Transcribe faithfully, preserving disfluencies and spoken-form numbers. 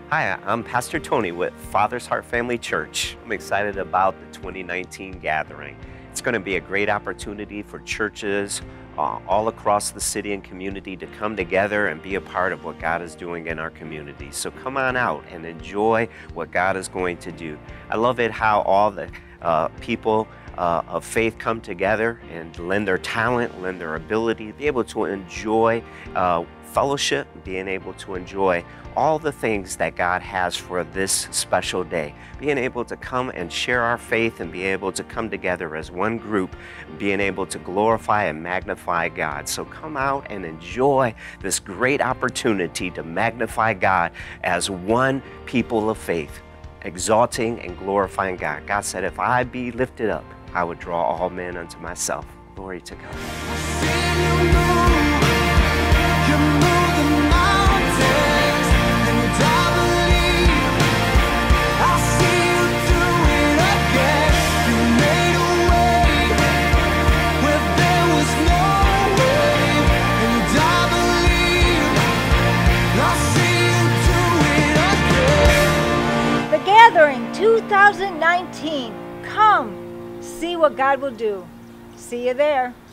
Hi, I'm Pastor Tony with Father's Heart Family Church. I'm excited about the twenty nineteen gathering. It's going to be a great opportunity for churches uh, all across the city and community to come together and be a part of what God is doing in our community. So come on out and enjoy what God is going to do. I love it how all the uh, people uh, of faith come together and lend their talent, lend their ability, be able to enjoy uh, fellowship, being able to enjoy all the things that God has for this special day. Being able to come and share our faith and be able to come together as one group, being able to glorify and magnify God. So come out and enjoy this great opportunity to magnify God as one people of faith, exalting and glorifying God. God said, if I be lifted up, I would draw all men unto myself. Glory to God. Gathering two thousand nineteen. Come, see what God will do. See you there.